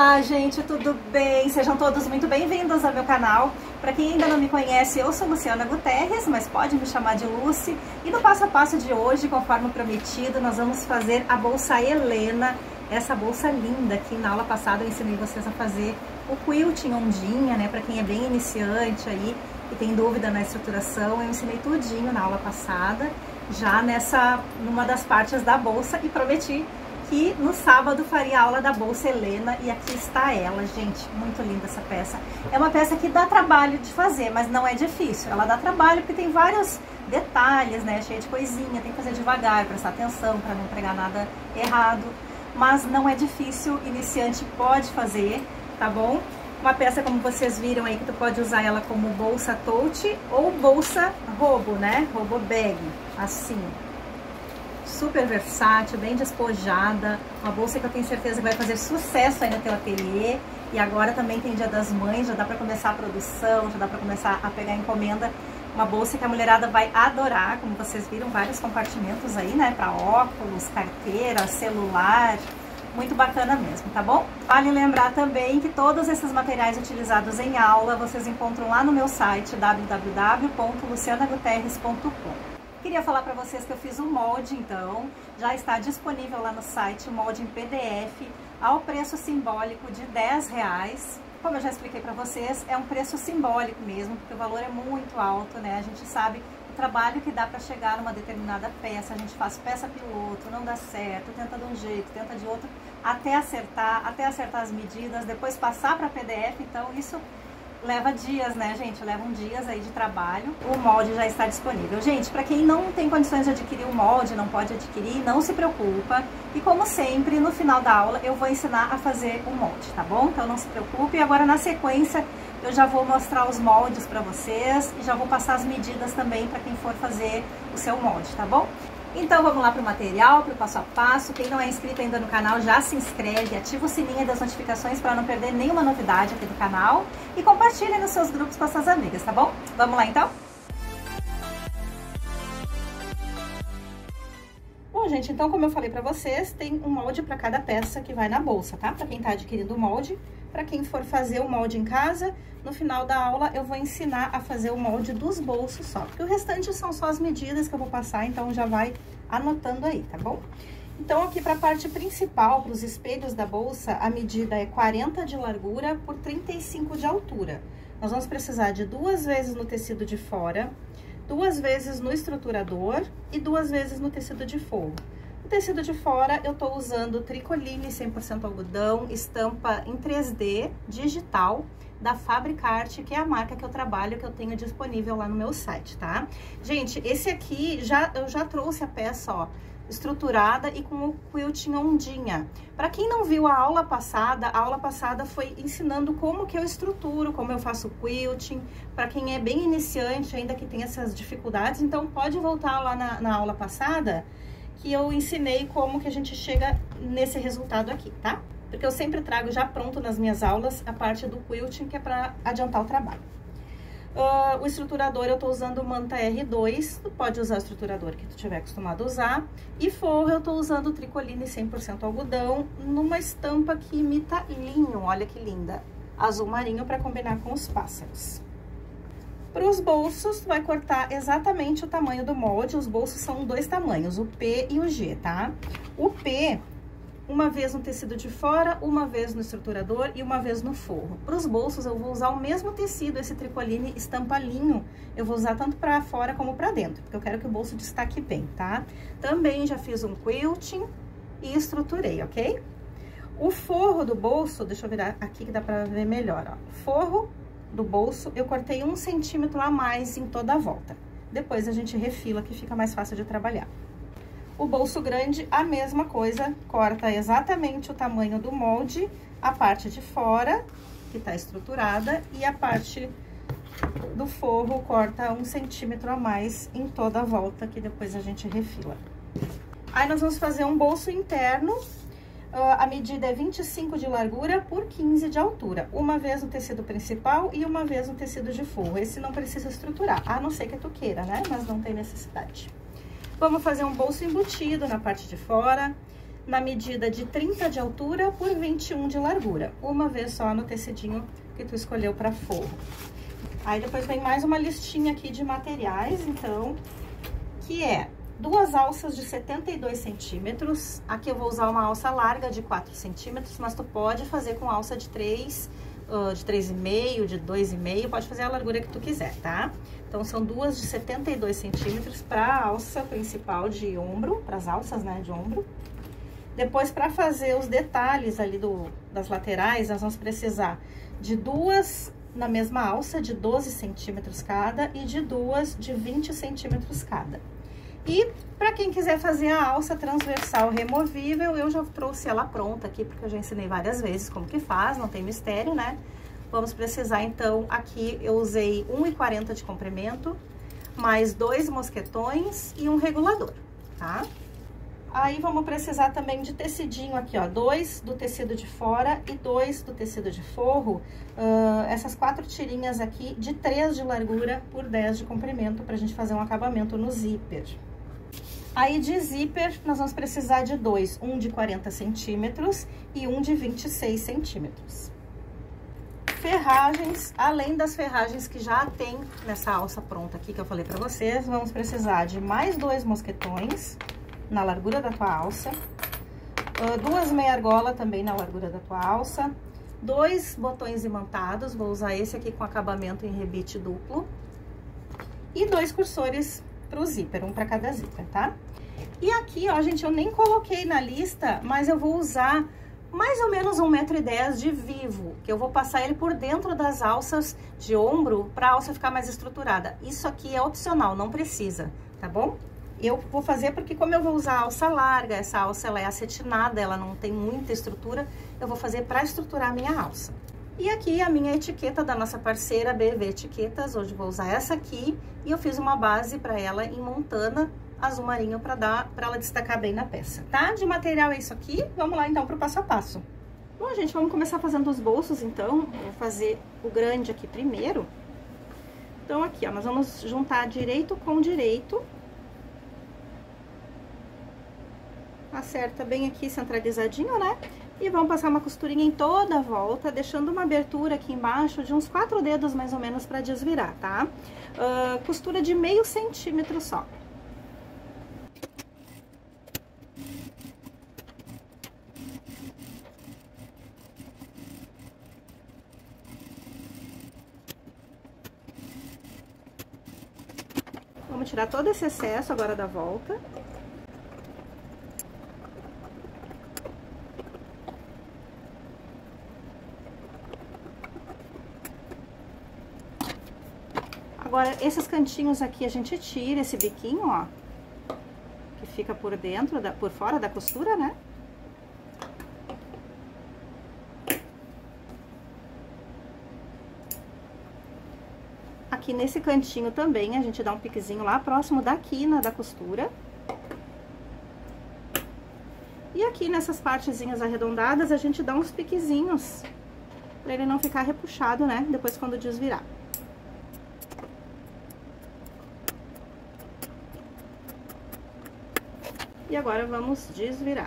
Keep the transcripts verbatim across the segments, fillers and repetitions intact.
Olá, gente, tudo bem? Sejam todos muito bem-vindos ao meu canal. Para quem ainda não me conhece, eu sou Luciana Guterres, mas pode me chamar de Lucy. E no passo a passo de hoje, conforme prometido, nós vamos fazer a bolsa Helena, essa bolsa linda que na aula passada eu ensinei vocês a fazer o quilting ondinha, né? Para quem é bem iniciante aí e tem dúvida na estruturação, eu ensinei tudinho na aula passada, já nessa, numa das partes da bolsa, e prometi que no sábado faria a aula da bolsa Helena, e aqui está ela, gente, muito linda essa peça. É uma peça que dá trabalho de fazer, mas não é difícil. Ela dá trabalho porque tem vários detalhes, né, cheia de coisinha, tem que fazer devagar, prestar atenção para não pregar nada errado, mas não é difícil, iniciante pode fazer, tá bom? Uma peça, como vocês viram aí, que tu pode usar ela como bolsa tote ou bolsa robo, né, robo bag, assim. Super versátil, bem despojada, uma bolsa que eu tenho certeza que vai fazer sucesso aí no teu ateliê. E agora também tem Dia das Mães, já dá para começar a produção, já dá para começar a pegar encomenda. Uma bolsa que a mulherada vai adorar, como vocês viram, vários compartimentos aí, né, para óculos, carteira, celular, muito bacana mesmo, tá bom? Vale lembrar também que todos esses materiais utilizados em aula vocês encontram lá no meu site w w w ponto luciana guterres ponto com. Queria falar para vocês que eu fiz um molde, então, já está disponível lá no site, o molde em P D F, ao preço simbólico de dez reais. Como eu já expliquei para vocês, é um preço simbólico mesmo, porque o valor é muito alto, né? A gente sabe o trabalho que dá para chegar numa determinada peça, a gente faz peça piloto, não dá certo, tenta de um jeito, tenta de outro, até acertar, até acertar as medidas, depois passar para P D F, então isso leva dias, né, gente? Levam dias aí de trabalho. O molde já está disponível. Gente, para quem não tem condições de adquirir o molde, não pode adquirir, não se preocupa. E como sempre, no final da aula eu vou ensinar a fazer o molde, tá bom? Então não se preocupe. E agora na sequência eu já vou mostrar os moldes para vocês e já vou passar as medidas também para quem for fazer o seu molde, tá bom? Então vamos lá para o material, para o passo a passo. Quem não é inscrito ainda no canal, já se inscreve, ativa o sininho das notificações para não perder nenhuma novidade aqui do canal. E compartilhe nos seus grupos com as suas amigas, tá bom? Vamos lá então? Bom, gente, então como eu falei para vocês, tem um molde para cada peça que vai na bolsa, tá? Para quem tá adquirindo o molde, para quem for fazer o molde em casa, no final da aula eu vou ensinar a fazer o molde dos bolsos só, porque o restante são só as medidas que eu vou passar, então já vai anotando aí, tá bom? Então aqui para a parte principal, para os espelhos da bolsa, a medida é quarenta de largura por trinta e cinco de altura. Nós vamos precisar de duas vezes no tecido de fora, duas vezes no estruturador e duas vezes no tecido de forro. O tecido de fora eu tô usando tricoline cem por cento algodão, estampa em três D digital da Fabricarte, que é a marca que eu trabalho, que eu tenho disponível lá no meu site, tá? Gente, esse aqui, já, eu já trouxe a peça, ó, estruturada e com o quilting ondinha. Para quem não viu a aula passada, a aula passada foi ensinando como que eu estruturo, como eu faço quilting, para quem é bem iniciante ainda que tem essas dificuldades, então pode voltar lá na, na aula passada, que eu ensinei como que a gente chega nesse resultado aqui, tá? Porque eu sempre trago já pronto nas minhas aulas a parte do quilting, que é para adiantar o trabalho. Uh, o estruturador eu tô usando o Manta R dois, tu pode usar o estruturador que tu tiver acostumado a usar. E forro eu tô usando o tricoline cem por cento algodão, numa estampa que imita linho, olha que linda, azul marinho, para combinar com os pássaros. Para os bolsos, tu vai cortar exatamente o tamanho do molde. Os bolsos são dois tamanhos, o P e o G, tá? O P, uma vez no tecido de fora, uma vez no estruturador e uma vez no forro. Para os bolsos, eu vou usar o mesmo tecido, esse tricoline estampa linho. Eu vou usar tanto para fora como para dentro, porque eu quero que o bolso destaque bem, tá? Também já fiz um quilting e estruturei, ok? O forro do bolso, deixa eu virar aqui que dá para ver melhor, ó. Forro do bolso, eu cortei um centímetro a mais em toda a volta. Depois a gente refila, que fica mais fácil de trabalhar. O bolso grande, a mesma coisa, corta exatamente o tamanho do molde, a parte de fora, que tá estruturada, e a parte do forro corta um centímetro a mais em toda a volta, que depois a gente refila. Aí nós vamos fazer um bolso interno. Uh, a medida é vinte e cinco de largura por quinze de altura, uma vez no tecido principal e uma vez no tecido de forro. Esse não precisa estruturar, a não ser que tu queira, né? Mas não tem necessidade. Vamos fazer um bolso embutido na parte de fora. na medida de trinta de altura por vinte e um de largura, uma vez só no tecidinho que tu escolheu para forro. Aí depois vem mais uma listinha aqui de materiais, então, que é duas alças de setenta e dois centímetros. Aqui eu vou usar uma alça larga de quatro centímetros, mas tu pode fazer com alça de três, uh, de três e meio, de dois e meio, pode fazer a largura que tu quiser, tá? Então, são duas de setenta e dois centímetros para a alça principal de ombro, para as alças, né, de ombro. Depois, para fazer os detalhes ali do, das laterais, nós vamos precisar de duas na mesma alça, de doze centímetros cada, e de duas de vinte centímetros cada. E para quem quiser fazer a alça transversal removível, eu já trouxe ela pronta aqui, porque eu já ensinei várias vezes como que faz, não tem mistério, né? Vamos precisar, então, aqui eu usei um e quarenta de comprimento, mais dois mosquetões e um regulador, tá? Aí, vamos precisar também de tecidinho aqui, ó, dois do tecido de fora e dois do tecido de forro. Uh, essas quatro tirinhas aqui de três de largura por dez de comprimento, pra gente fazer um acabamento no zíper. Aí, de zíper, nós vamos precisar de dois, um de quarenta centímetros e um de vinte e seis centímetros. Ferragens, além das ferragens que já tem nessa alça pronta aqui que eu falei pra vocês, vamos precisar de mais dois mosquetões na largura da tua alça, duas meia argola também na largura da tua alça, dois botões imantados, vou usar esse aqui com acabamento em rebite duplo, e dois cursores pro zíper, um para cada zíper, tá? E aqui, ó, gente, eu nem coloquei na lista, mas eu vou usar mais ou menos um metro e dez de vivo, que eu vou passar ele por dentro das alças de ombro para a alça ficar mais estruturada. Isso aqui é opcional, não precisa, tá bom? Eu vou fazer porque como eu vou usar alça larga, essa alça ela é acetinada, ela não tem muita estrutura, eu vou fazer para estruturar a minha alça. E aqui a minha etiqueta da nossa parceira B V Etiquetas, hoje vou usar essa aqui, e eu fiz uma base para ela em montana azul marinho para dar, para ela destacar bem na peça, tá? De material é isso aqui, vamos lá então pro passo a passo. Bom, gente, vamos começar fazendo os bolsos então, eu vou fazer o grande aqui primeiro. Então aqui, ó, nós vamos juntar direito com direito. Acerta bem aqui centralizadinho, né? E vamos passar uma costurinha em toda a volta, deixando uma abertura aqui embaixo de uns quatro dedos mais ou menos para desvirar, tá? Uh, costura de meio centímetro só. Vamos tirar todo esse excesso agora da volta. Agora, esses cantinhos aqui a gente tira esse biquinho, ó, que fica por dentro, da, por fora da costura, né? Aqui nesse cantinho também a gente dá um piquezinho lá próximo da quina da costura. E aqui nessas partezinhas arredondadas a gente dá uns piquezinhos, pra ele não ficar repuxado, né? Depois quando desvirar. E agora vamos desvirar.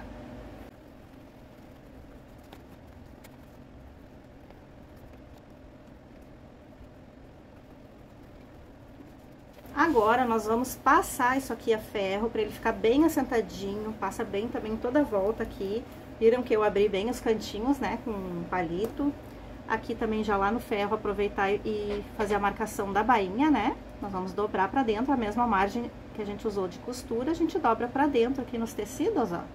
Agora, nós vamos passar isso aqui a ferro, para ele ficar bem assentadinho, passa bem também toda a volta aqui. Viram que eu abri bem os cantinhos, né, com um palito. Aqui também já lá no ferro, aproveitar e fazer a marcação da bainha, né? Nós vamos dobrar pra dentro, a mesma margem que a gente usou de costura, a gente dobra pra dentro aqui nos tecidos, ó.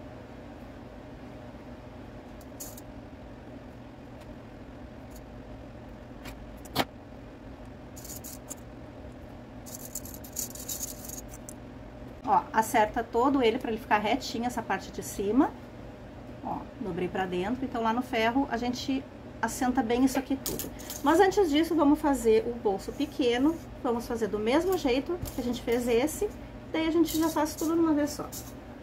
Ó, acerta todo ele pra ele ficar retinho, essa parte de cima. Ó, dobrei pra dentro, então lá no ferro a gente assenta bem isso aqui tudo. Mas antes disso, vamos fazer o bolso pequeno, vamos fazer do mesmo jeito que a gente fez esse, daí a gente já faz tudo de uma vez só.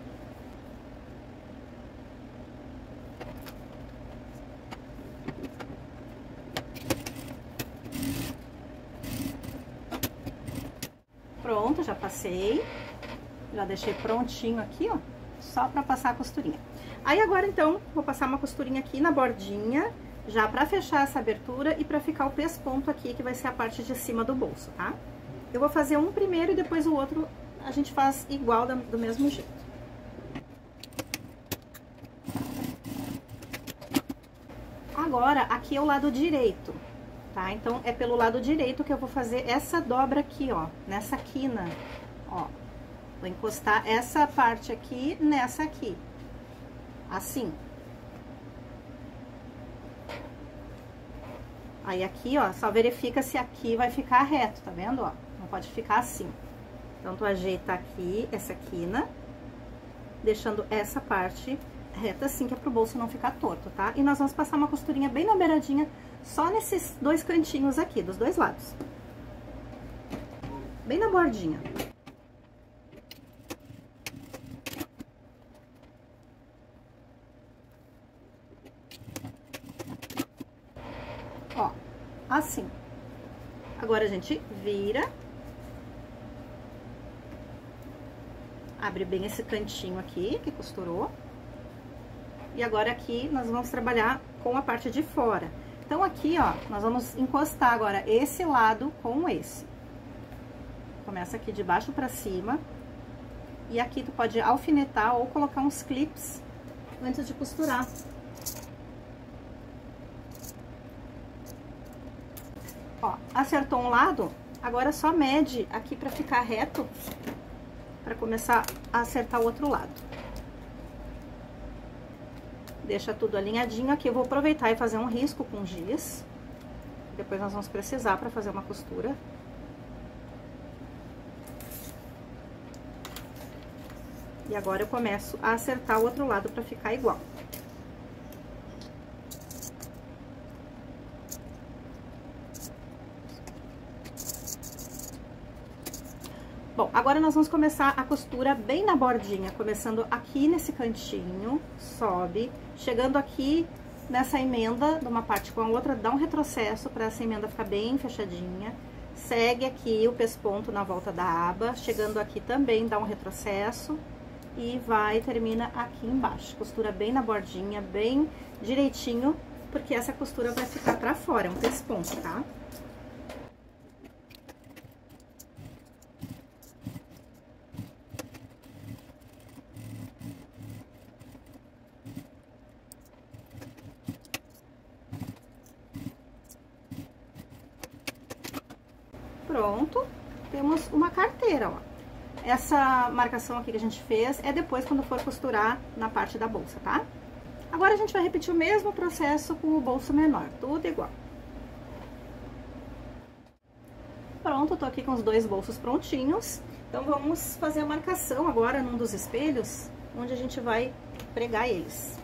Pronto, já passei, já deixei prontinho aqui, ó, só pra passar a costurinha. Aí agora, então, vou passar uma costurinha aqui na bordinha, já pra fechar essa abertura e pra ficar o pesponto aqui, que vai ser a parte de cima do bolso, tá? Eu vou fazer um primeiro e depois o outro a gente faz igual, do mesmo jeito. Agora, aqui é o lado direito, tá? Então, é pelo lado direito que eu vou fazer essa dobra aqui, ó, nessa quina, ó. Vou encostar essa parte aqui nessa aqui, assim. Aí, aqui, ó, só verifica se aqui vai ficar reto, tá vendo, ó? Não pode ficar assim. Então, tu ajeita aqui, essa quina, deixando essa parte reta assim, que é pro bolso não ficar torto, tá? E nós vamos passar uma costurinha bem na beiradinha, só nesses dois cantinhos aqui, dos dois lados. Bem na bordinha. Ó, assim. Agora a gente vira. Abre bem esse cantinho aqui, que costurou. E agora aqui nós vamos trabalhar com a parte de fora. Então aqui, ó, nós vamos encostar agora esse lado com esse. Começa aqui de baixo pra cima. E aqui tu pode alfinetar ou colocar uns clips antes de costurar. Ó, acertou um lado, agora só mede aqui pra ficar reto, pra começar a acertar o outro lado. Deixa tudo alinhadinho aqui. Eu vou aproveitar e fazer um risco com giz. Depois nós vamos precisar pra fazer uma costura. E agora eu começo a acertar o outro lado pra ficar igual. Bom, agora nós vamos começar a costura bem na bordinha, começando aqui nesse cantinho, sobe, chegando aqui nessa emenda de uma parte com a outra, dá um retrocesso para essa emenda ficar bem fechadinha, segue aqui o pesponto na volta da aba, chegando aqui também dá um retrocesso e vai, termina aqui embaixo. Costura bem na bordinha, bem direitinho, porque essa costura vai ficar pra fora, é um pesponto, tá? Pronto, temos uma carteira, ó. Essa marcação aqui que a gente fez é depois quando for costurar na parte da bolsa, tá? Agora a gente vai repetir o mesmo processo com o bolso menor, tudo igual. Pronto, tô aqui com os dois bolsos prontinhos. Então, vamos fazer a marcação agora num dos espelhos, onde a gente vai pregar eles.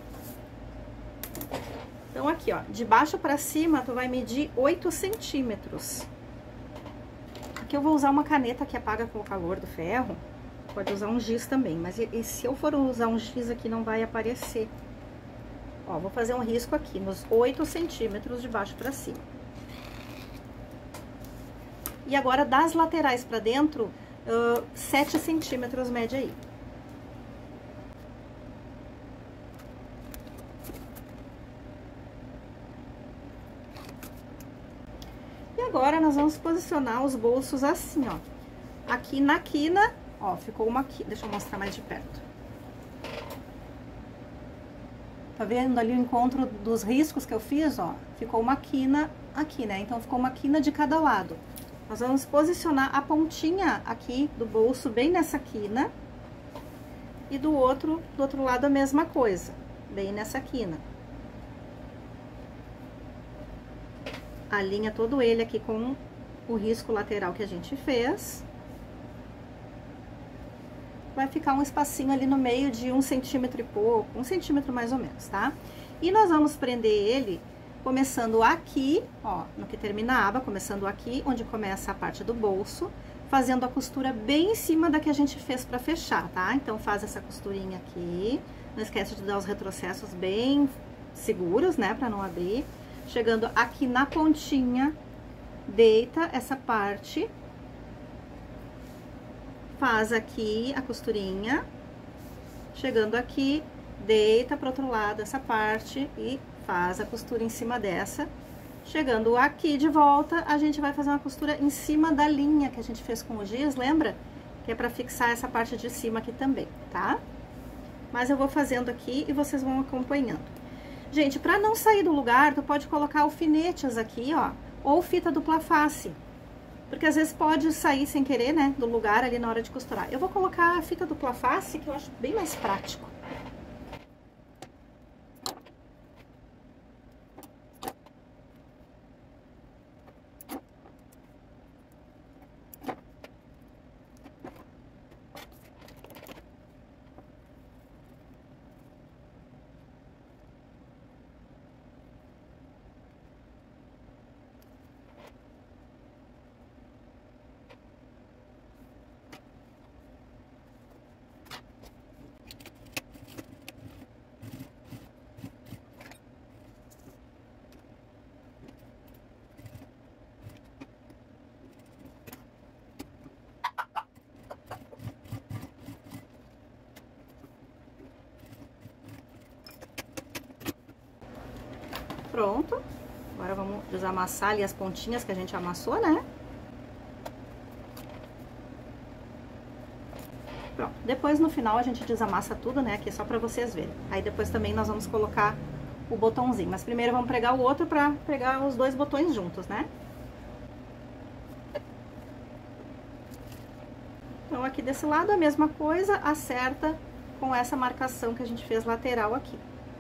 Então, aqui, ó, de baixo pra cima, tu vai medir oito centímetros. Aqui eu vou usar uma caneta que apaga com o calor do ferro. Pode usar um giz também, mas e, e se eu for usar um giz aqui, não vai aparecer. Ó, vou fazer um risco aqui, nos oito centímetros de baixo pra cima. E agora, das laterais pra dentro, uh, sete centímetros mede aí. E agora, nós vamos posicionar os bolsos assim, ó. Aqui na quina, ó, ficou uma quina. Deixa eu mostrar mais de perto. Tá vendo ali o encontro dos riscos que eu fiz, ó? Ficou uma quina aqui, né? Então, ficou uma quina de cada lado. Nós vamos posicionar a pontinha aqui do bolso bem nessa quina. E do outro, do outro lado a mesma coisa, bem nessa quina. Alinha todo ele aqui com o risco lateral que a gente fez. Vai ficar um espacinho ali no meio de um centímetro e pouco, um centímetro mais ou menos, tá? E nós vamos prender ele começando aqui, ó, no que termina a aba, começando aqui, onde começa a parte do bolso, fazendo a costura bem em cima da que a gente fez pra fechar, tá? Então, faz essa costurinha aqui, não esquece de dar os retrocessos bem seguros, né, pra não abrir. Chegando aqui na pontinha, deita essa parte, faz aqui a costurinha, chegando aqui, deita pro outro lado essa parte e faz a costura em cima dessa. Chegando aqui de volta, a gente vai fazer uma costura em cima da linha que a gente fez com o giz, lembra? Que é pra fixar essa parte de cima aqui também, tá? Mas eu vou fazendo aqui e vocês vão acompanhando. Gente, pra não sair do lugar, tu pode colocar alfinetes aqui, ó, ou fita dupla face. Porque às vezes pode sair sem querer, né, do lugar ali na hora de costurar. Eu vou colocar a fita dupla face, que eu acho bem mais prático. Pronto, agora vamos desamassar ali as pontinhas que a gente amassou, né? Pronto, depois no final a gente desamassa tudo, né? Aqui só pra vocês verem. Aí depois também nós vamos colocar o botãozinho, mas primeiro vamos pregar o outro pra pegar os dois botões juntos, né? Então aqui desse lado a mesma coisa, acerta com essa marcação que a gente fez lateral aqui.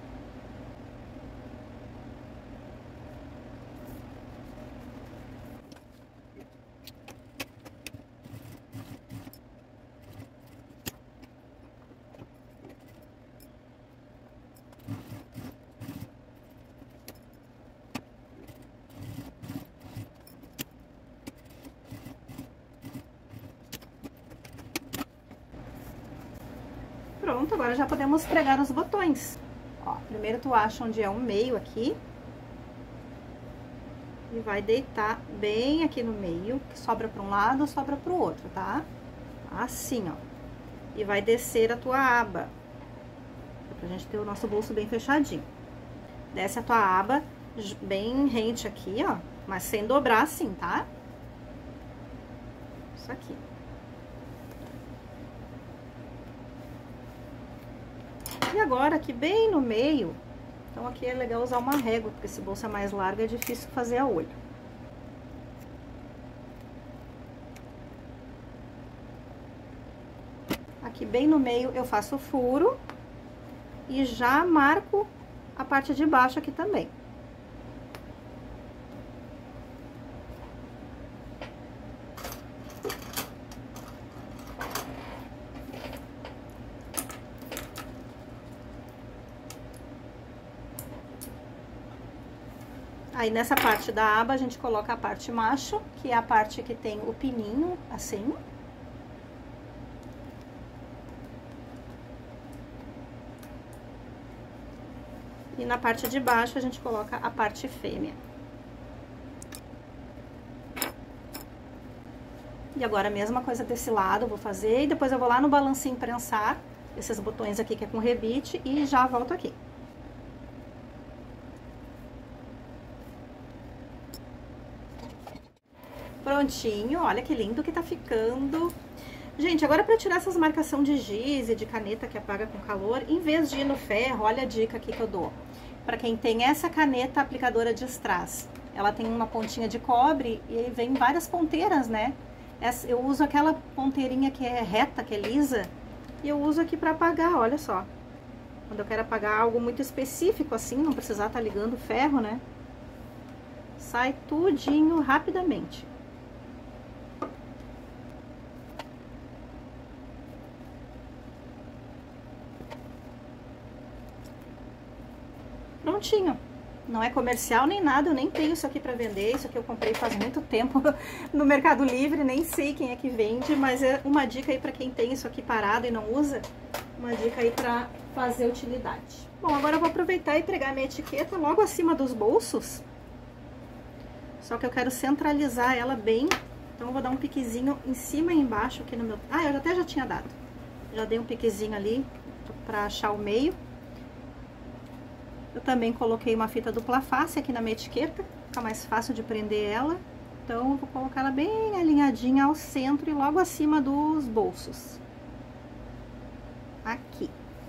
Pronto, agora já podemos pregar os botões. Ó, primeiro tu acha onde é o meio aqui. E vai deitar bem aqui no meio, que sobra para um lado, sobra para o outro, tá? Assim, ó. E vai descer a tua aba. Pra gente ter o nosso bolso bem fechadinho. Desce a tua aba bem rente aqui, ó. Mas sem dobrar assim, tá? Isso aqui. E agora, aqui bem no meio, então aqui é legal usar uma régua, porque esse bolso é mais largo, é difícil fazer a olho. Aqui bem no meio eu faço o furo e já marco a parte de baixo aqui também. Aí, nessa parte da aba, a gente coloca a parte macho, que é a parte que tem o pininho, assim. E na parte de baixo, a gente coloca a parte fêmea. E agora, a mesma coisa desse lado, eu vou fazer. E depois eu vou lá no balancinho prensar esses botões aqui, que é com rebite, e já volto aqui. Prontinho, olha que lindo que tá ficando. Gente, agora pra tirar essas marcação de giz e de caneta que apaga com calor, em vez de ir no ferro, olha a dica aqui que eu dou. Pra quem tem essa caneta aplicadora de strass, ela tem uma pontinha de cobre e vem várias ponteiras, né? Eu uso aquela ponteirinha que é reta, que é lisa, e eu uso aqui pra apagar, olha só. Quando eu quero apagar algo muito específico assim, não precisar estar ligando o ferro, né? Sai tudinho rapidamente. Prontinho. Não é comercial nem nada, eu nem tenho isso aqui pra vender. Isso aqui eu comprei faz muito tempo no Mercado Livre, nem sei quem é que vende, mas é uma dica aí pra quem tem isso aqui parado e não usa, uma dica aí pra fazer utilidade. Bom, agora eu vou aproveitar e pregar minha etiqueta logo acima dos bolsos. Só que eu quero centralizar ela bem, então eu vou dar um piquezinho em cima e embaixo aqui no meu... Ah, eu até já tinha dado. Já dei um piquezinho ali pra achar o meio. Eu também coloquei uma fita dupla face aqui na minha etiqueta, fica mais fácil de prender ela. Então, eu vou colocar ela bem alinhadinha ao centro e logo acima dos bolsos. Aqui.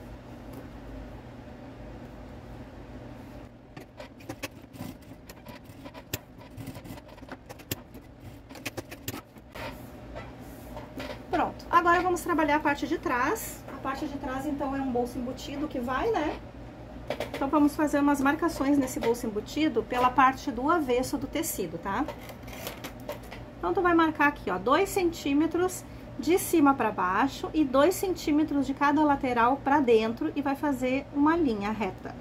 Pronto, agora vamos trabalhar a parte de trás. A parte de trás, então, é um bolso embutido que vai, né? Então, vamos fazer umas marcações nesse bolso embutido pela parte do avesso do tecido, tá? Então, tu vai marcar aqui, ó, dois centímetros de cima para baixo e dois centímetros de cada lateral para dentro e vai fazer uma linha reta.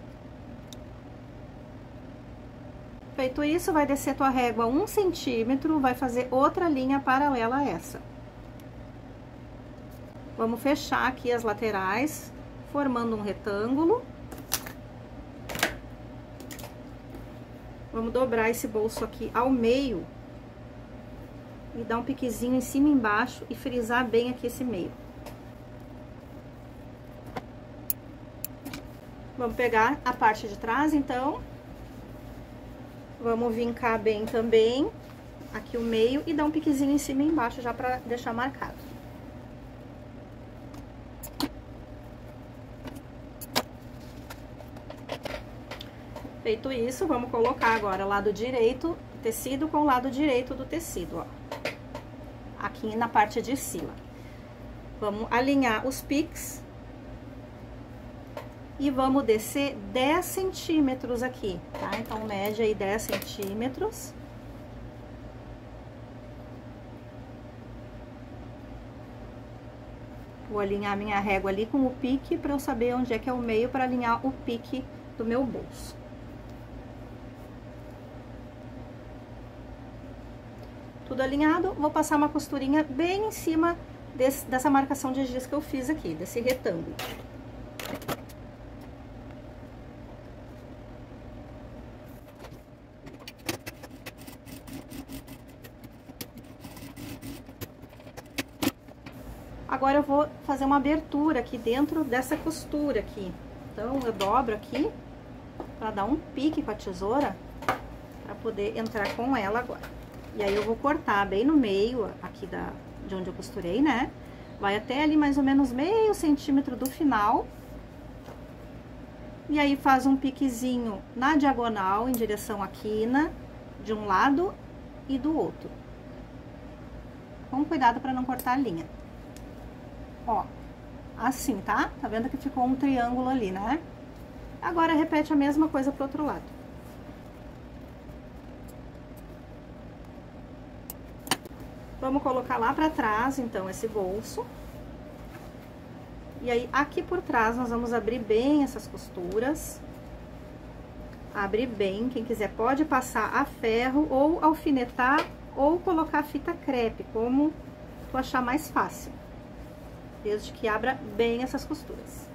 Feito isso, vai descer tua régua um centímetro, vai fazer outra linha paralela a essa. Vamos fechar aqui as laterais, formando um retângulo. Vamos dobrar esse bolso aqui ao meio e dar um piquezinho em cima e embaixo e frisar bem aqui esse meio. Vamos pegar a parte de trás, então. Vamos vincar bem também aqui o meio e dar um piquezinho em cima e embaixo já pra deixar marcado. Feito isso, vamos colocar agora o lado direito do tecido com o lado direito do tecido, ó. Aqui na parte de cima. Vamos alinhar os piques. E vamos descer dez centímetros aqui, tá? Então, mede aí dez centímetros. Vou alinhar minha régua ali com o pique para eu saber onde é que é o meio para alinhar o pique do meu bolso. Tudo alinhado, vou passar uma costurinha bem em cima desse, dessa marcação de giz que eu fiz aqui, desse retângulo. Agora eu vou fazer uma abertura aqui dentro dessa costura aqui. Então, eu dobro aqui para dar um pique com a tesoura, para poder entrar com ela agora. E aí, eu vou cortar bem no meio aqui da, de onde eu costurei, né? Vai até ali mais ou menos meio centímetro do final. E aí, faz um piquezinho na diagonal, em direção à quina, de um lado e do outro. Com cuidado para não cortar a linha. Ó, assim, tá? Tá vendo que ficou um triângulo ali, né? Agora, repete a mesma coisa pro outro lado. Vamos colocar lá pra trás, então, esse bolso. E aí, aqui por trás, nós vamos abrir bem essas costuras. Abrir bem, quem quiser pode passar a ferro ou alfinetar ou colocar fita crepe, como tu achar mais fácil. Desde que abra bem essas costuras.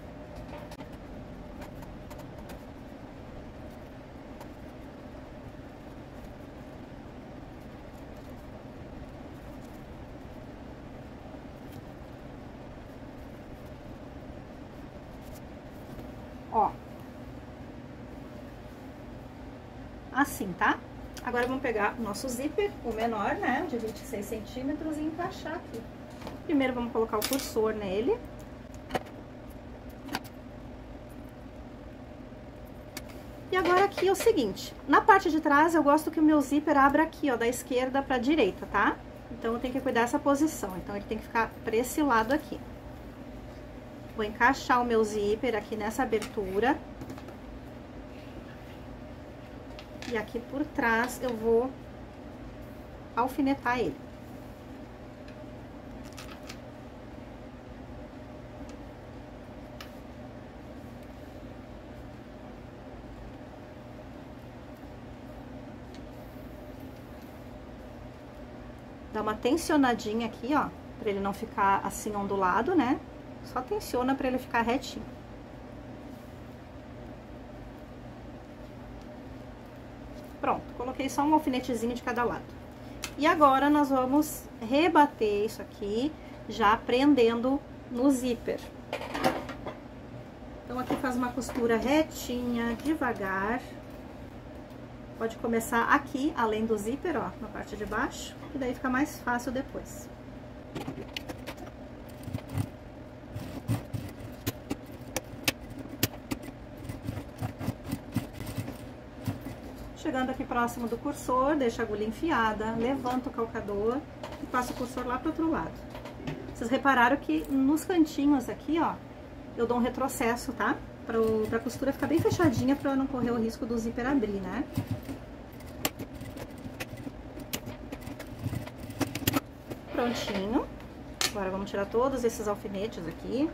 Ó. Assim, tá? Agora, vamos pegar o nosso zíper, o menor, né, de vinte e seis centímetros, e encaixar aqui. Primeiro, vamos colocar o cursor nele. E agora, aqui é o seguinte, na parte de trás, eu gosto que o meu zíper abra aqui, ó, da esquerda pra direita, tá? Então, eu tenho que cuidar dessa posição, então, ele tem que ficar pra esse lado aqui. Vou encaixar o meu zíper aqui nessa abertura. E aqui por trás, eu vou alfinetar ele. Dá uma tensionadinha aqui, ó, pra ele não ficar assim ondulado, né? Só tensiona pra ele ficar retinho. Pronto, coloquei só um alfinetezinho de cada lado. E agora, nós vamos rebater isso aqui, já prendendo no zíper. Então, Então, aqui faz uma costura retinha, devagar. Pode começar aqui, além do zíper, ó, na parte de baixo, e daí fica mais fácil depois. Chegando aqui próximo do cursor, deixa a agulha enfiada, levanta o calcador e passa o cursor lá pro outro lado. Vocês repararam que nos cantinhos aqui, ó, eu dou um retrocesso, tá? Pra, o, pra costura ficar bem fechadinha, pra não correr o risco do zíper abrir, né? Prontinho. Agora vamos tirar todos esses alfinetes aqui.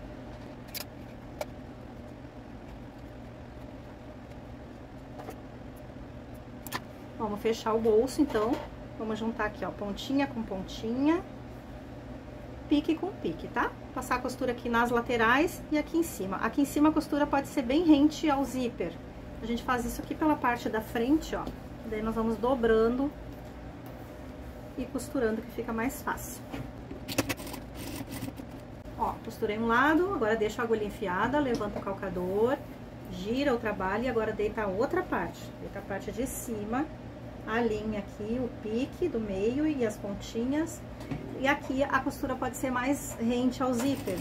Vamos fechar o bolso, então. Vamos juntar aqui, ó, pontinha com pontinha, pique com pique, tá? Passar a costura aqui nas laterais e aqui em cima. Aqui em cima a costura pode ser bem rente ao zíper. A gente faz isso aqui pela parte da frente, ó. Daí nós vamos dobrando e costurando, que fica mais fácil. Ó, costurei um lado, agora deixa a agulha enfiada, levanta o calcador, gira o trabalho e agora deita a outra parte. Deita a parte de cima, alinha aqui o pique do meio e as pontinhas. E aqui a costura pode ser mais rente ao zíper.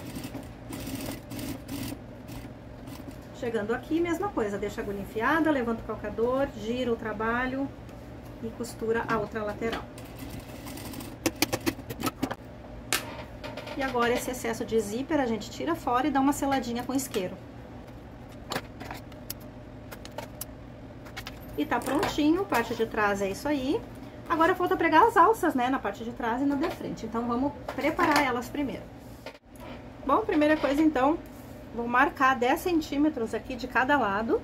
Chegando aqui, mesma coisa, deixa a agulha enfiada, levanta o calcador, gira o trabalho e costura a outra lateral. E agora esse excesso de zíper a gente tira fora e dá uma seladinha com isqueiro. E tá prontinho, parte de trás é isso aí. Agora falta pregar as alças, né, na parte de trás e na de frente. Então, vamos preparar elas primeiro. Bom, primeira coisa, então, vou marcar dez centímetros aqui de cada lado.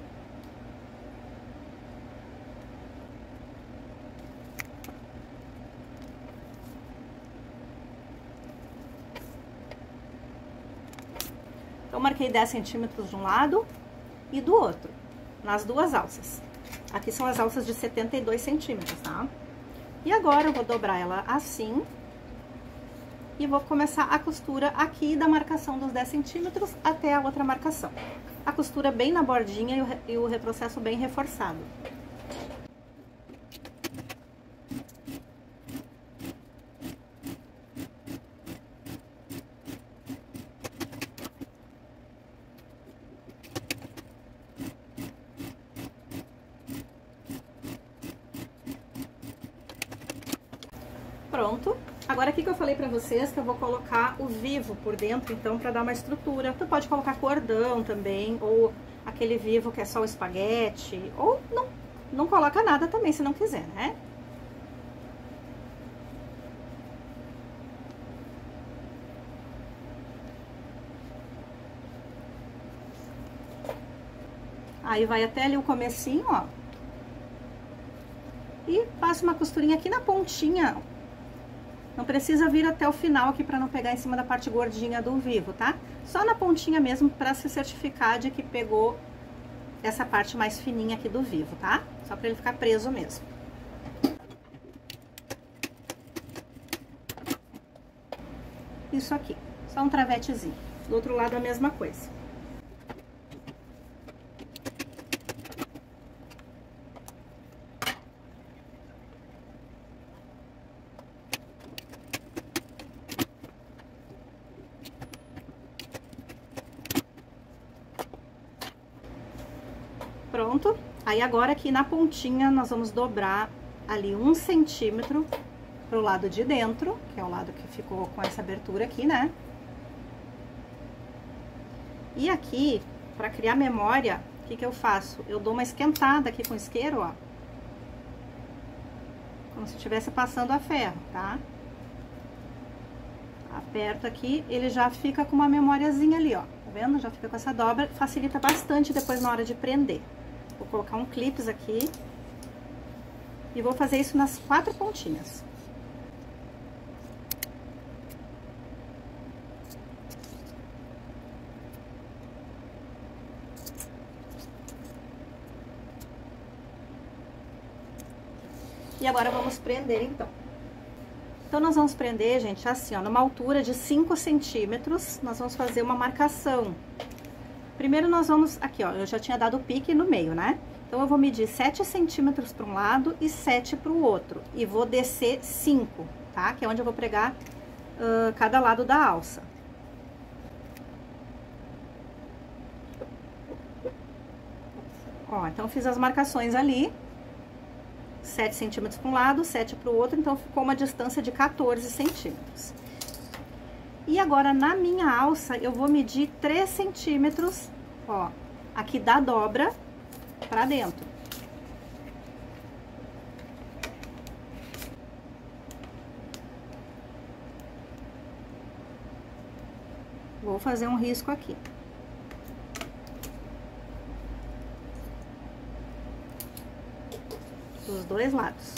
Então, marquei dez centímetros de um lado e do outro, nas duas alças. Aqui são as alças de setenta e dois centímetros, tá? E agora eu vou dobrar ela assim e vou começar a costura aqui da marcação dos dez centímetros até a outra marcação. A costura bem na bordinha e o, e o retrocesso bem reforçado. Pronto. Agora aqui que eu falei pra vocês que eu vou colocar o vivo por dentro, então, pra dar uma estrutura. Tu pode colocar cordão também, ou aquele vivo que é só o espaguete, ou não, não coloca nada também, se não quiser, né? Aí vai até ali o comecinho, ó. E passa uma costurinha aqui na pontinha. Não precisa vir até o final aqui pra não pegar em cima da parte gordinha do vivo, tá? Só na pontinha mesmo pra se certificar de que pegou essa parte mais fininha aqui do vivo, tá? Só pra ele ficar preso mesmo. Isso aqui, só um travetezinho. Do outro lado a mesma coisa. Pronto. Aí agora aqui na pontinha nós vamos dobrar ali um centímetro pro lado de dentro, que é o lado que ficou com essa abertura aqui, né? E aqui, pra criar memória, o que que eu faço? Eu dou uma esquentada aqui com o isqueiro, ó. Como se estivesse passando a ferro, tá? Aperto aqui, ele já fica com uma memóriazinha ali, ó. Tá vendo? Já fica com essa dobra, facilita bastante depois na hora de prender. Vou colocar um clips aqui e vou fazer isso nas quatro pontinhas. E agora vamos prender, então. Então, nós vamos prender, gente, assim, ó, numa altura de cinco centímetros, nós vamos fazer uma marcação. Primeiro nós vamos, aqui ó, eu já tinha dado o pique no meio, né? Então, eu vou medir sete centímetros para um lado e sete para o outro. E vou descer cinco, tá? Que é onde eu vou pregar uh, cada lado da alça. Ó, então, fiz as marcações ali. sete centímetros para um lado, sete para o outro. Então, ficou uma distância de quatorze centímetros. E agora, na minha alça, eu vou medir três centímetros, ó, aqui da dobra pra dentro. Vou fazer um risco aqui. Dos dois lados.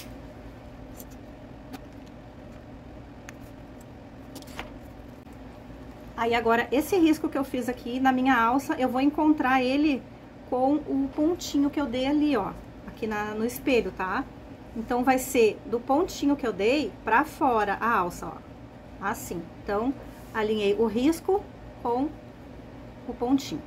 Aí, agora, esse risco que eu fiz aqui na minha alça, eu vou encontrar ele com o pontinho que eu dei ali, ó, aqui na, no espelho, tá? Então, vai ser do pontinho que eu dei pra fora a alça, ó, assim. Então, alinhei o risco com o pontinho.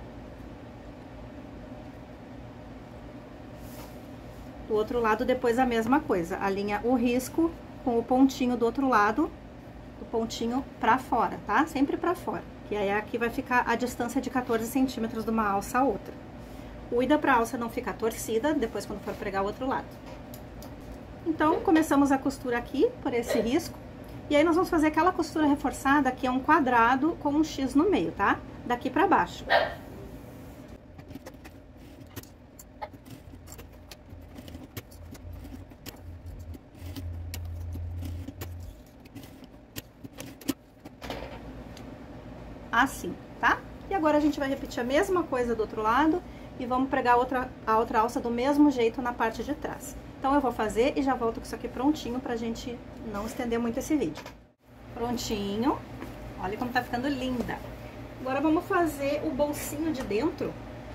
Do outro lado, depois a mesma coisa, alinha o risco com o pontinho do outro lado, do pontinho pra fora, tá? Sempre pra fora, que aí aqui vai ficar a distância de quatorze centímetros de uma alça a outra. Cuida pra alça não ficar torcida, depois quando for pregar o outro lado. Então, começamos a costura aqui, por esse risco. E aí, nós vamos fazer aquela costura reforçada, que é um quadrado com um X no meio, tá? Daqui pra baixo. Assim, tá? E agora, a gente vai repetir a mesma coisa do outro lado. E vamos pregar outra, a outra alça do mesmo jeito na parte de trás. Então, eu vou fazer e já volto com isso aqui prontinho pra gente não estender muito esse vídeo. Prontinho. Olha como tá ficando linda. Agora, vamos fazer o bolsinho de dentro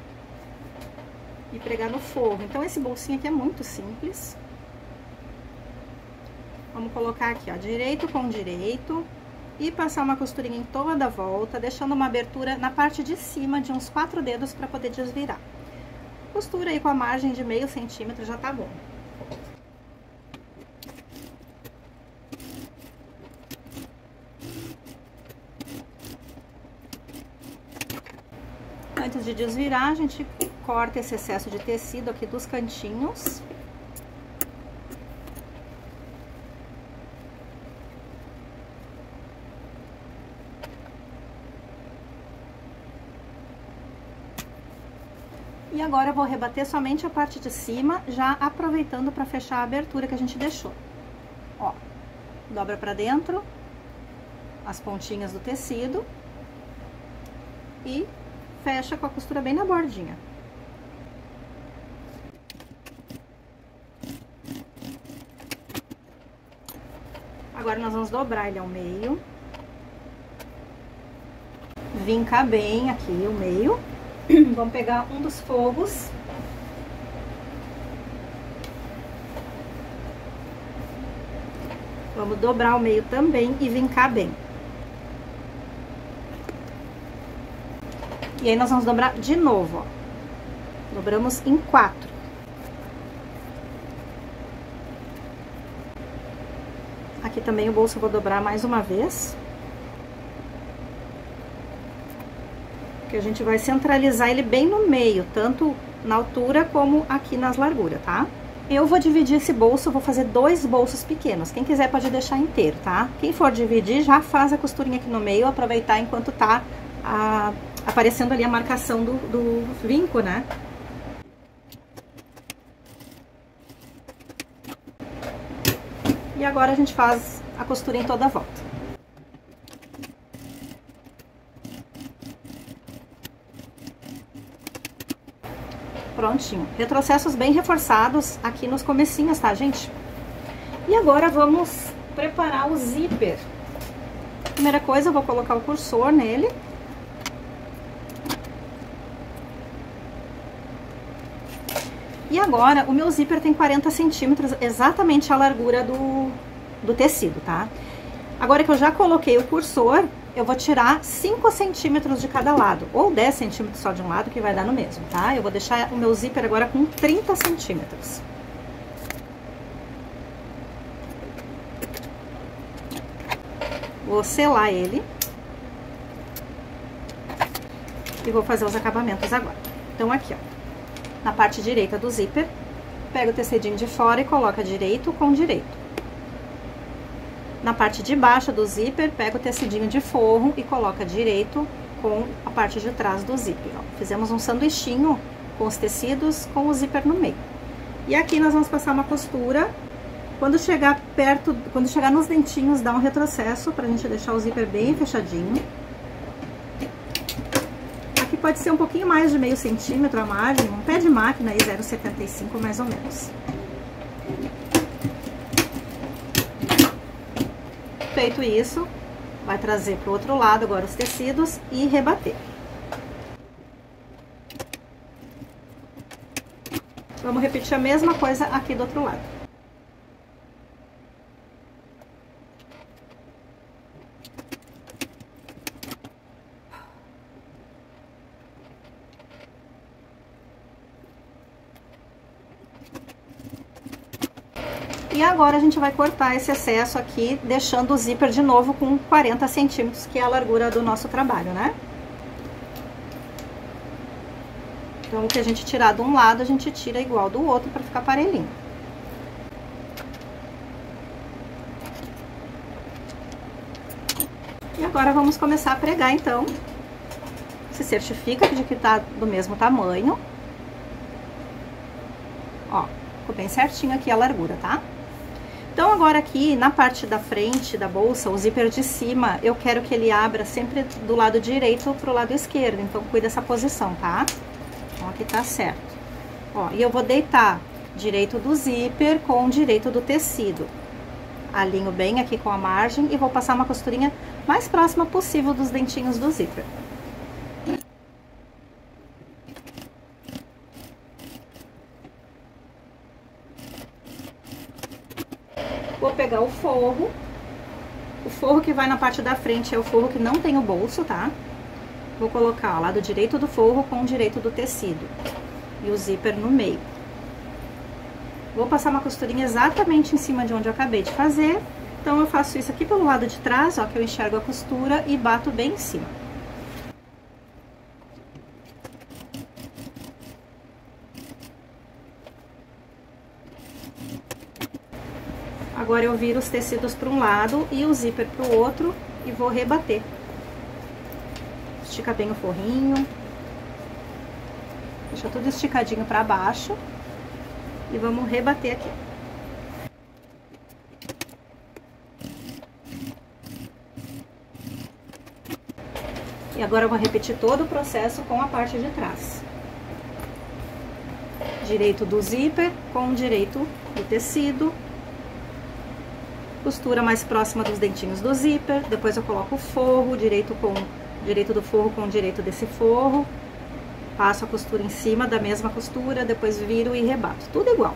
e pregar no forro. Então, esse bolsinho aqui é muito simples. Vamos colocar aqui, ó, direito com direito. E passar uma costurinha em toda a volta, deixando uma abertura na parte de cima de uns quatro dedos para poder desvirar. Costura aí com a margem de meio centímetro, já tá bom. Antes de desvirar, a gente corta esse excesso de tecido aqui dos cantinhos. E agora eu vou rebater somente a parte de cima, já aproveitando para fechar a abertura que a gente deixou. Ó, dobra pra dentro as pontinhas do tecido e fecha com a costura bem na bordinha. Agora nós vamos dobrar ele ao meio. Vincar bem aqui o meio. Vamos pegar um dos fogos. Vamos dobrar o meio também e vincar bem. E aí, nós vamos dobrar de novo, ó. Dobramos em quatro. Aqui também o bolso eu vou dobrar mais uma vez. Que a gente vai centralizar ele bem no meio, tanto na altura como aqui nas larguras, tá? Eu vou dividir esse bolso, vou fazer dois bolsos pequenos. Quem quiser pode deixar inteiro, tá? Quem for dividir, já faz a costurinha aqui no meio, aproveitar enquanto tá a, aparecendo ali a marcação do, do vinco, né? E agora a gente faz a costura em toda a volta. Prontinho. Retrocessos bem reforçados aqui nos comecinhos, tá, gente? E agora vamos preparar o zíper. Primeira coisa, eu vou colocar o cursor nele. E agora, o meu zíper tem quarenta centímetros, exatamente a largura do, do tecido, tá? Agora que eu já coloquei o cursor, eu vou tirar cinco centímetros de cada lado, ou dez centímetros só de um lado, que vai dar no mesmo, tá? Eu vou deixar o meu zíper agora com trinta centímetros. Vou selar ele. E vou fazer os acabamentos agora. Então, aqui, ó, na parte direita do zíper, pega o tecidinho de fora e coloca direito com direito. Na parte de baixo do zíper, pega o tecidinho de forro e coloca direito com a parte de trás do zíper, ó. Fizemos um sanduichinho com os tecidos, com o zíper no meio. E aqui nós vamos passar uma costura. Quando chegar perto, quando chegar nos dentinhos, dá um retrocesso pra gente deixar o zíper bem fechadinho. Aqui pode ser um pouquinho mais de meio centímetro a margem, um pé de máquina aí, zero vírgula setenta e cinco mais ou menos. Feito isso, vai trazer pro outro lado agora os tecidos e rebater. Vamos repetir a mesma coisa aqui do outro lado. E agora a gente vai cortar esse excesso aqui, deixando o zíper de novo com quarenta centímetros, que é a largura do nosso trabalho, né? Então, o que a gente tirar de um lado, a gente tira igual do outro para ficar parelhinho. E agora vamos começar a pregar, então. Se certifica de que tá do mesmo tamanho. Ó, ficou bem certinho aqui a largura, tá? Então, agora aqui, na parte da frente da bolsa, o zíper de cima, eu quero que ele abra sempre do lado direito pro lado esquerdo. Então, cuida dessa posição, tá? Então, aqui tá certo. Ó, e eu vou deitar direito do zíper com o direito do tecido. Alinho bem aqui com a margem e vou passar uma costurinha mais próxima possível dos dentinhos do zíper. Vou pegar o forro. O forro que vai na parte da frente é o forro que não tem o bolso, tá? Vou colocar o lado direito do forro com o direito do tecido. E o zíper no meio. Vou passar uma costurinha exatamente em cima de onde eu acabei de fazer. Então, eu faço isso aqui pelo lado de trás, ó, que eu enxergo a costura e bato bem em cima. Agora, eu viro os tecidos para um lado e o zíper para o outro e vou rebater. Estica bem o forrinho. Deixa tudo esticadinho para baixo. E vamos rebater aqui. E agora eu vou repetir todo o processo com a parte de trás. Direito do zíper com o direito do tecido. Costura mais próxima dos dentinhos do zíper. Depois eu coloco o forro, direito com direito do forro com o direito desse forro. Passo a costura em cima da mesma costura, depois viro e rebato. Tudo igual.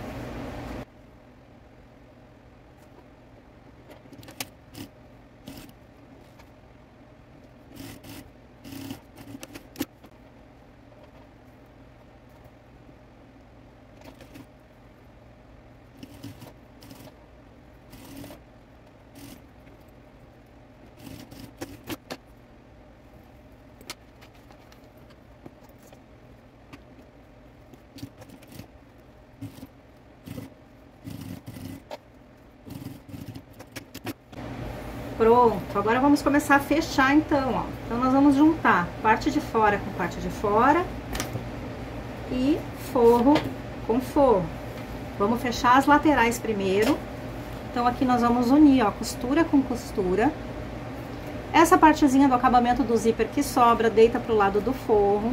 Pronto, agora vamos começar a fechar então, ó. Então, nós vamos juntar parte de fora com parte de fora e forro com forro. Vamos fechar as laterais primeiro. Então, aqui nós vamos unir, ó, costura com costura. Essa partezinha do acabamento do zíper que sobra, deita pro lado do forro.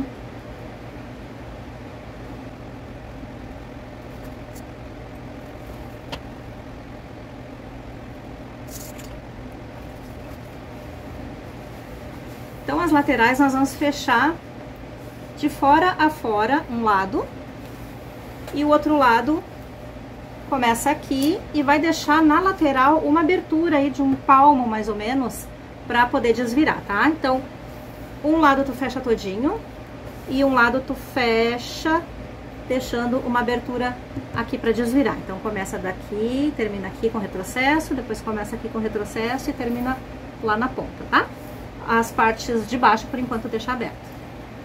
Então, as laterais nós vamos fechar de fora a fora, um lado, e o outro lado começa aqui e vai deixar na lateral uma abertura aí de um palmo, mais ou menos, pra poder desvirar, tá? Então, um lado tu fecha todinho e um lado tu fecha, deixando uma abertura aqui pra desvirar. Então, começa daqui, termina aqui com retrocesso, depois começa aqui com retrocesso e termina lá na ponta, tá? As partes de baixo, por enquanto, deixa aberto.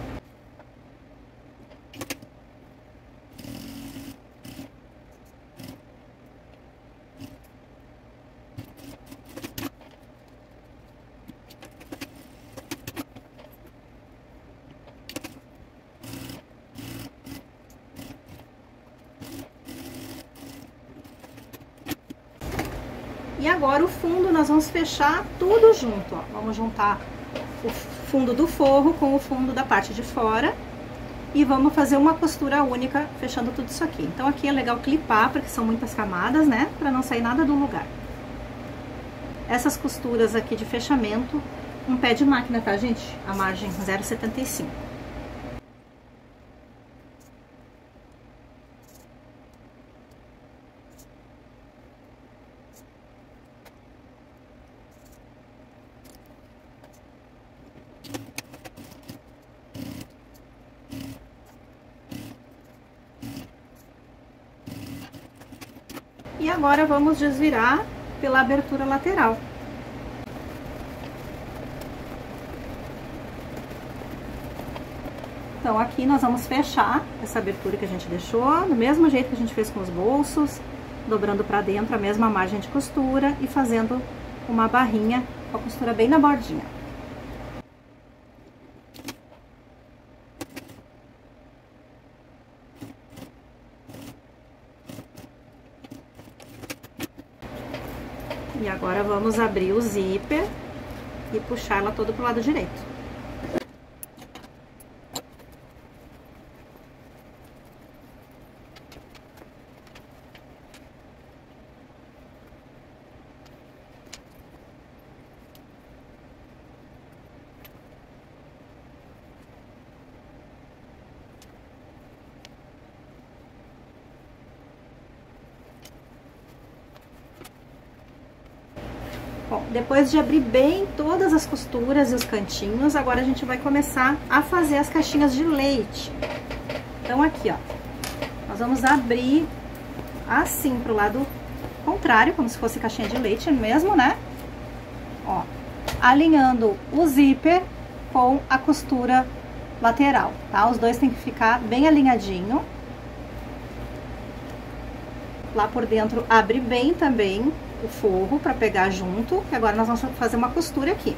E agora o fundo nós vamos fechar tudo junto, ó. Vamos juntar o fundo do forro com o fundo da parte de fora e vamos fazer uma costura única fechando tudo isso aqui. Então aqui é legal clipar, porque são muitas camadas, né? Pra não sair nada do lugar. Essas costuras aqui de fechamento, um pé de máquina, tá, gente? A margem zero vírgula setenta e cinco. E agora vamos desvirar pela abertura lateral. Então aqui nós vamos fechar essa abertura que a gente deixou, do mesmo jeito que a gente fez com os bolsos, dobrando pra dentro a mesma margem de costura e fazendo uma barrinha com a costura bem na bordinha. E agora vamos abrir o zíper e puxar ela todo pro lado direito. Bom, depois de abrir bem todas as costuras e os cantinhos, agora a gente vai começar a fazer as caixinhas de leite. Então aqui, ó, nós vamos abrir assim pro lado contrário, como se fosse caixinha de leite mesmo, né? Ó, alinhando o zíper com a costura lateral, tá? Os dois tem que ficar bem alinhadinho. Lá por dentro abre bem também o forro para pegar junto, e agora nós vamos fazer uma costura aqui.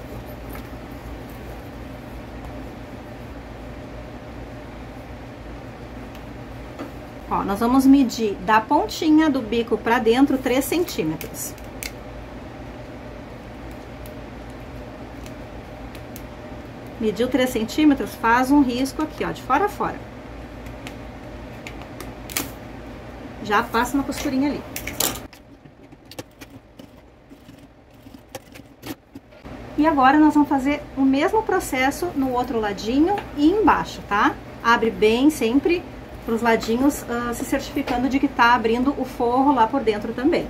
Ó, nós vamos medir da pontinha do bico para dentro três centímetros. Mediu três centímetros, faz um risco aqui, ó, de fora a fora. Já passa uma costurinha ali. E agora nós vamos fazer o mesmo processo no outro ladinho e embaixo, tá? Abre bem sempre pros ladinhos, uh, se certificando de que tá abrindo o forro lá por dentro também.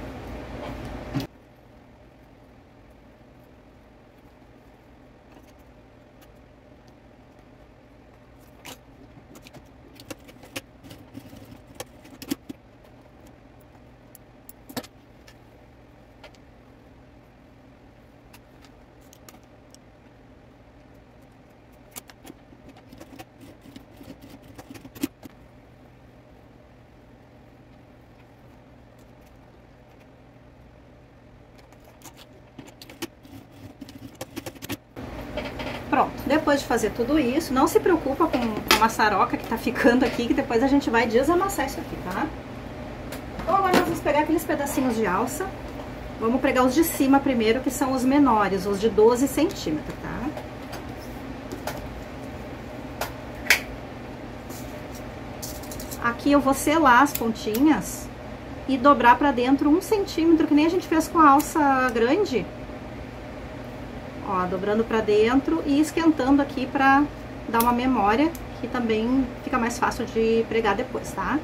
Pronto, depois de fazer tudo isso, não se preocupa com a maçaroca que tá ficando aqui, que depois a gente vai desamassar isso aqui, tá? Então agora nós vamos pegar aqueles pedacinhos de alça, vamos pegar os de cima primeiro, que são os menores, os de doze centímetros, tá? Aqui eu vou selar as pontinhas e dobrar pra dentro um centímetro, que nem a gente fez com a alça grande. Ó, dobrando pra dentro e esquentando aqui pra dar uma memória, que também fica mais fácil de pregar depois, tá?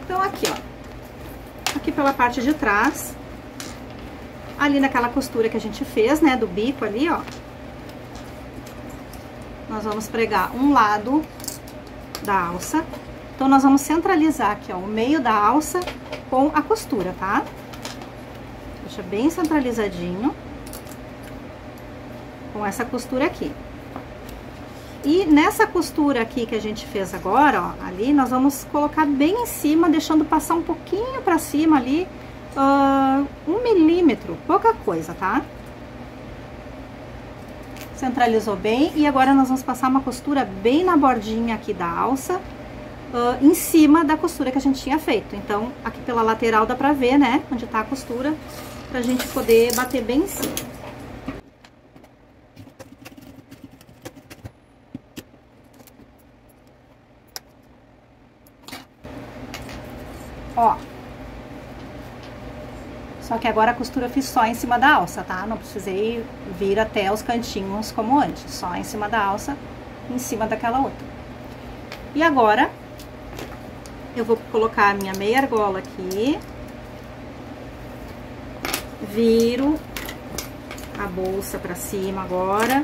Então, aqui, ó. Aqui pela parte de trás. Ali naquela costura que a gente fez, né? Do bico ali, ó. Nós vamos pregar um lado da alça. Então, nós vamos centralizar aqui, ó, o meio da alça com a costura, tá? Deixa bem centralizadinho. Com essa costura aqui. E nessa costura aqui que a gente fez agora, ó, ali, nós vamos colocar bem em cima, deixando passar um pouquinho pra cima ali, uh, um milímetro, pouca coisa, tá? Centralizou bem, e agora nós vamos passar uma costura bem na bordinha aqui da alça, uh, em cima da costura que a gente tinha feito. Então, aqui pela lateral dá pra ver, né, onde tá a costura, pra gente poder bater bem em cima. Ó, só que agora a costura eu fiz só em cima da alça, tá? Não precisei vir até os cantinhos como antes, só em cima da alça, em cima daquela outra. E agora, eu vou colocar a minha meia argola aqui, viro a bolsa pra cima agora.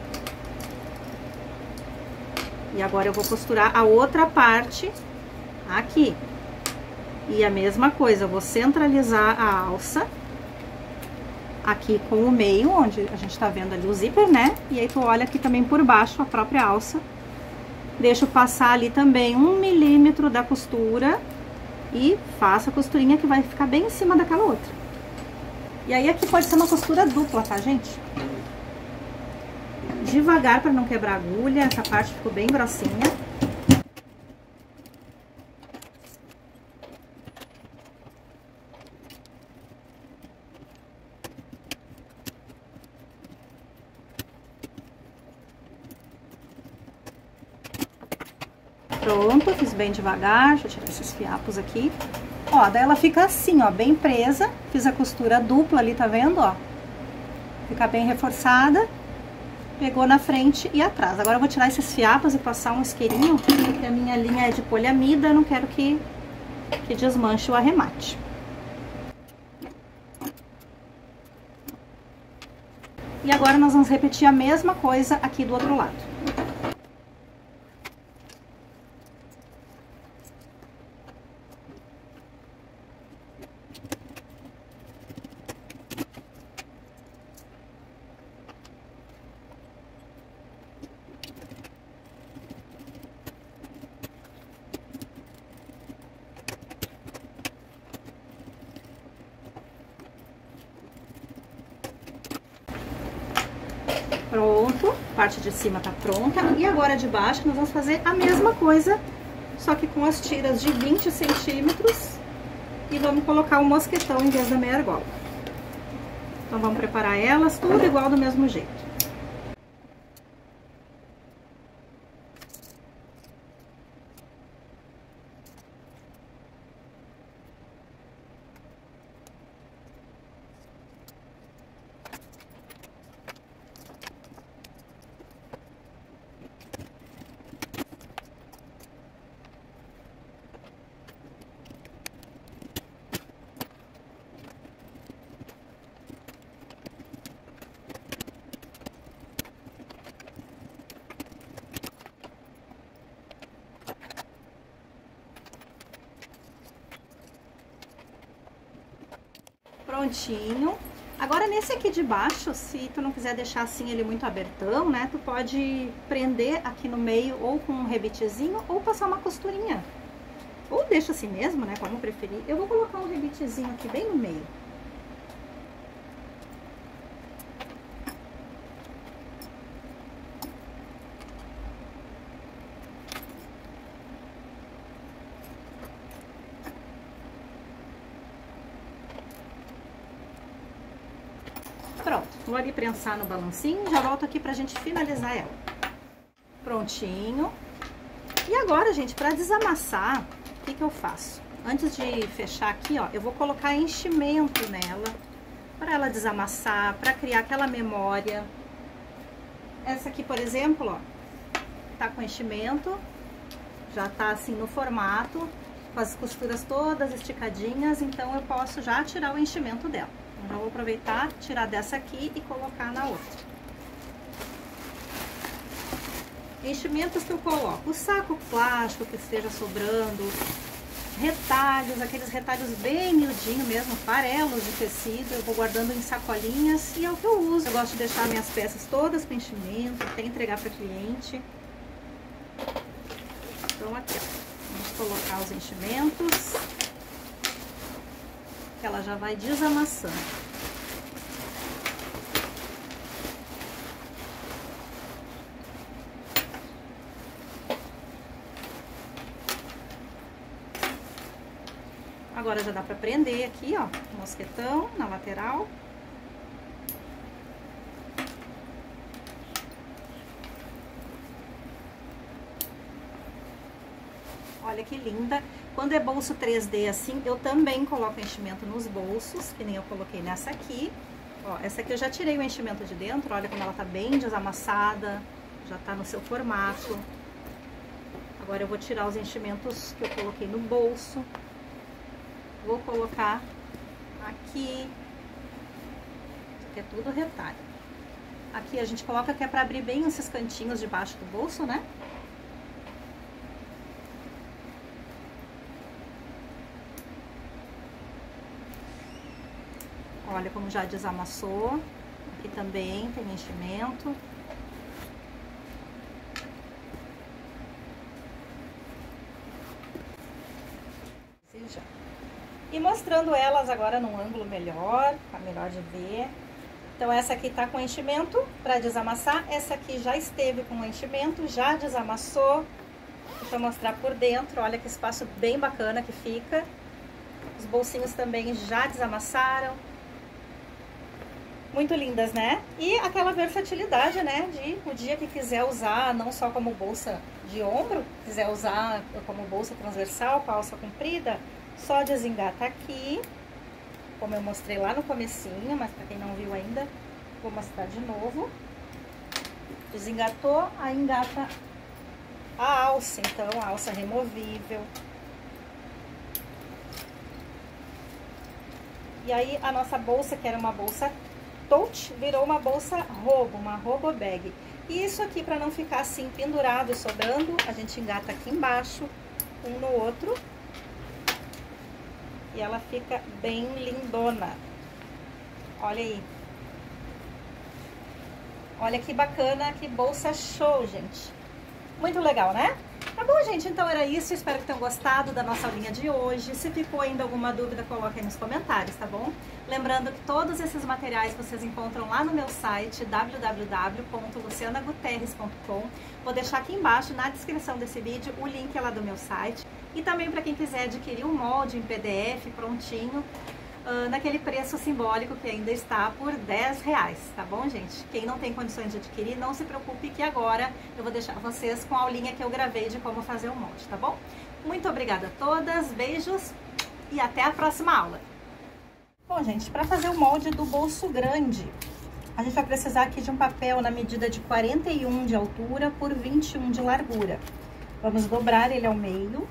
E agora eu vou costurar a outra parte aqui. E a mesma coisa, eu vou centralizar a alça aqui com o meio, onde a gente tá vendo ali o zíper, né? E aí tu olha aqui também por baixo a própria alça. Deixo passar ali também um milímetro da costura e faço a costurinha que vai ficar bem em cima daquela outra. E aí aqui pode ser uma costura dupla, tá, gente? Devagar para não quebrar a agulha, essa parte ficou bem grossinha. Pronto, fiz bem devagar, deixa eu tirar esses fiapos aqui. Ó, daí ela fica assim, ó, bem presa. Fiz a costura dupla ali, tá vendo, ó? Fica bem reforçada. Pegou na frente e atrás. Agora eu vou tirar esses fiapos e passar um isqueirinho, porque a minha linha é de poliamida, eu não quero que, que desmanche o arremate. E agora nós vamos repetir a mesma coisa aqui do outro lado. Pronto, parte de cima tá pronta. E agora de baixo nós vamos fazer a mesma coisa, só que com as tiras de vinte centímetros. E vamos colocar um mosquetão em vez da meia argola. Então vamos preparar elas tudo igual do mesmo jeito. Prontinho. Agora nesse aqui de baixo, se tu não quiser deixar assim ele muito abertão, né? Tu pode prender aqui no meio ou com um rebitezinho ou passar uma costurinha. Ou deixa assim mesmo, né? Como preferir. Eu vou colocar um rebitezinho aqui bem no meio. Pronto, vou ali prensar no balancinho e já volto aqui pra gente finalizar ela. Prontinho. E agora, gente, pra desamassar, o que que eu faço? Antes de fechar aqui, ó, eu vou colocar enchimento nela, pra ela desamassar, pra criar aquela memória. Essa aqui, por exemplo, ó, tá com enchimento, já tá assim no formato. com as costuras todas esticadinhas, então eu posso já tirar o enchimento dela. Então, já vou aproveitar, tirar dessa aqui e colocar na outra. Enchimentos que eu coloco, o saco plástico que esteja sobrando, retalhos, aqueles retalhos bem miudinhos mesmo, farelos de tecido, eu vou guardando em sacolinhas e é o que eu uso. Eu gosto de deixar minhas peças todas com enchimento, até entregar para cliente. Então aqui, ó, vamos colocar os enchimentos, que ela já vai desamassando. Agora já dá pra prender aqui, ó, o mosquetão na lateral. Olha que linda. Quando é bolso três D assim, eu também coloco enchimento nos bolsos, que nem eu coloquei nessa aqui. Ó, essa aqui eu já tirei o enchimento de dentro, olha como ela tá bem desamassada, já tá no seu formato. Agora eu vou tirar os enchimentos que eu coloquei no bolso. Vou colocar aqui. Isso aqui é tudo retalho. Aqui a gente coloca que é pra abrir bem esses cantinhos debaixo do bolso, né? Olha como já desamassou. Aqui também tem enchimento. E mostrando elas agora num ângulo melhor, tá melhor de ver. Então essa aqui tá com enchimento para desamassar, essa aqui já esteve com enchimento, já desamassou. Deixa eu mostrar por dentro, olha que espaço bem bacana que fica. Os bolsinhos também já desamassaram. Muito lindas, né? E aquela versatilidade, né? De o dia que quiser usar, não só como bolsa de ombro, quiser usar como bolsa transversal, com a alça comprida, só desengata aqui, como eu mostrei lá no comecinho, mas pra quem não viu ainda, vou mostrar de novo. Desengatou, aí engata a alça, então, a alça removível. E aí a nossa bolsa, que era uma bolsa tote, virou uma bolsa robo, uma robo bag. E isso aqui, pra não ficar assim pendurado, sobrando, a gente engata aqui embaixo, um no outro. E ela fica bem lindona. Olha aí. Olha que bacana, que bolsa show, gente. Muito legal, né? Tá bom, gente? Então era isso. Espero que tenham gostado da nossa aulinha de hoje. Se ficou ainda alguma dúvida, coloque aí nos comentários, tá bom? Lembrando que todos esses materiais vocês encontram lá no meu site, w w w ponto luciana guterres ponto com. Vou deixar aqui embaixo, na descrição desse vídeo, o link lá do meu site. E também para quem quiser adquirir um molde em P D F prontinho, uh, naquele preço simbólico que ainda está por dez reais, tá bom, gente? Quem não tem condições de adquirir, não se preocupe que agora eu vou deixar vocês com a aulinha que eu gravei de como fazer o molde, tá bom? Muito obrigada a todas, beijos e até a próxima aula! Bom, gente, para fazer o molde do bolso grande, a gente vai precisar aqui de um papel na medida de quarenta e um de altura por vinte e um de largura. Vamos dobrar ele ao meio.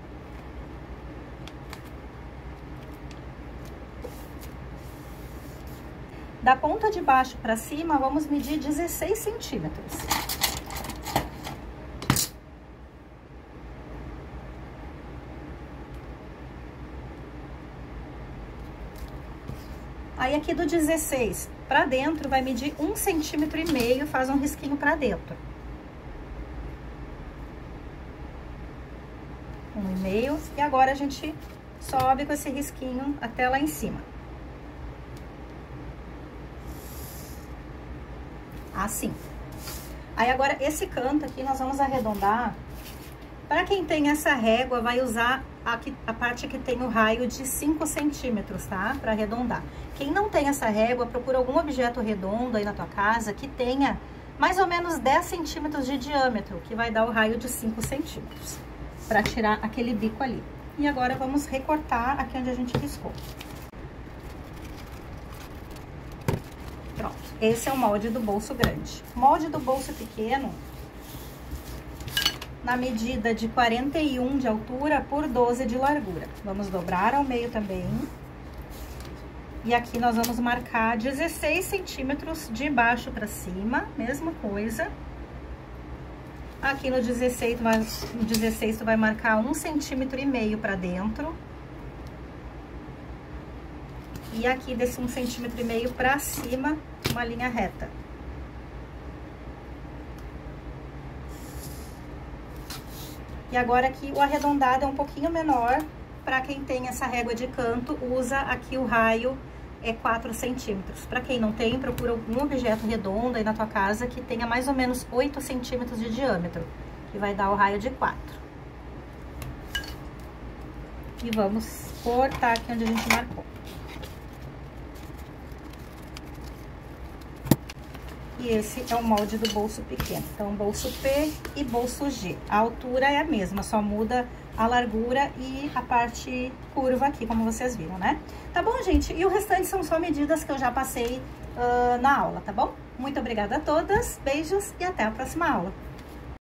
Da ponta de baixo para cima, vamos medir dezesseis centímetros. Aí aqui do dezesseis para dentro, vai medir um centímetro e meio, faz um risquinho para dentro. Um e meio, e agora a gente sobe com esse risquinho até lá em cima. Assim. Aí agora esse canto aqui nós vamos arredondar. Para quem tem essa régua, vai usar aqui, a parte que tem o raio de cinco centímetros, tá? Para arredondar. Quem não tem essa régua, procura algum objeto redondo aí na tua casa que tenha mais ou menos dez centímetros de diâmetro, que vai dar o raio de cinco centímetros, para tirar aquele bico ali. E agora vamos recortar aqui onde a gente riscou. Pronto, esse é o molde do bolso grande. Molde do bolso pequeno, na medida de quarenta e um de altura por doze de largura. Vamos dobrar ao meio também. E aqui nós vamos marcar dezesseis centímetros de baixo para cima, mesma coisa. Aqui no dezesseis, no dezesseis tu vai marcar um centímetro e meio para dentro. E aqui desse um centímetro e meio para cima, uma linha reta. E agora aqui o arredondado é um pouquinho menor, para quem tem essa régua de canto, usa aqui o raio é quatro centímetros. Para quem não tem, procura algum objeto redondo aí na tua casa que tenha mais ou menos oito centímetros de diâmetro, que vai dar o raio de quatro. E vamos cortar aqui onde a gente marcou. E esse é o molde do bolso pequeno. Então, bolso P e bolso G. A altura é a mesma, só muda a largura e a parte curva aqui, como vocês viram, né? Tá bom, gente? E o restante são só medidas que eu já passei uh, na aula, tá bom? Muito obrigada a todas, beijos e até a próxima aula.